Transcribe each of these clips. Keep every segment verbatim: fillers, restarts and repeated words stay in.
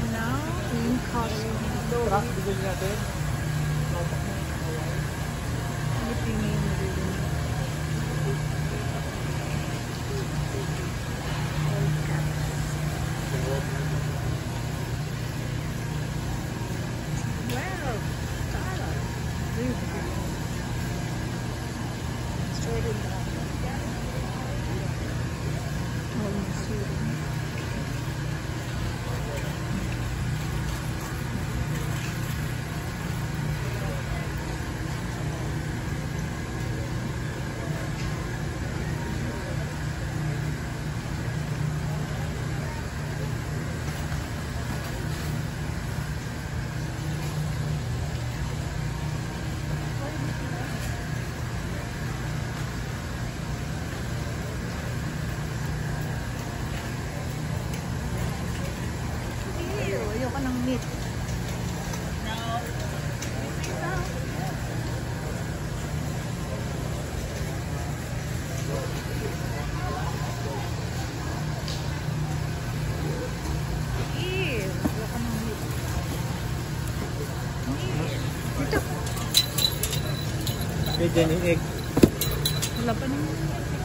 now in Costco. Truck, bigyan natin. Ano pinay mo rin? Wow! Tara! Beautiful. Straight in the ayoko ng meat. No. Ew, ayoko ng meat. Dito. Pwede ni egg. Wala pa naman.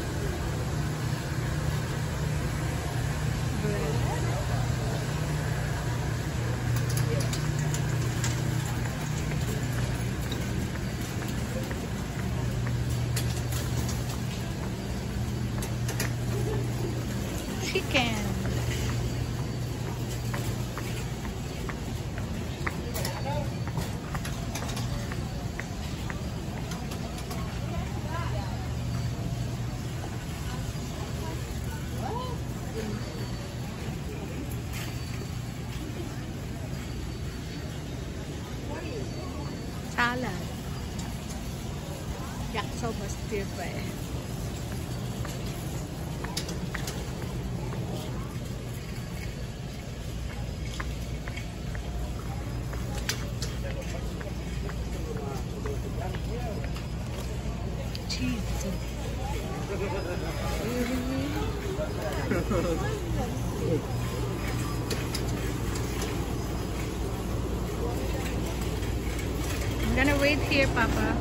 Chicken. Salad. Yakisoba stir fry. I'm gonna wait here, Papa.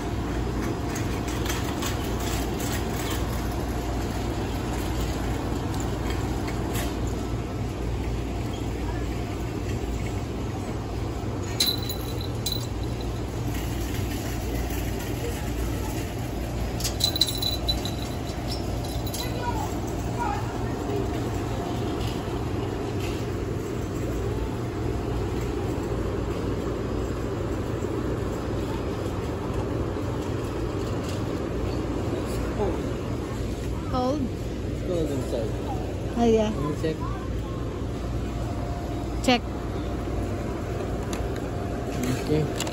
Cold? It's cold inside. Oh yeah. Can you check? Check. Okay.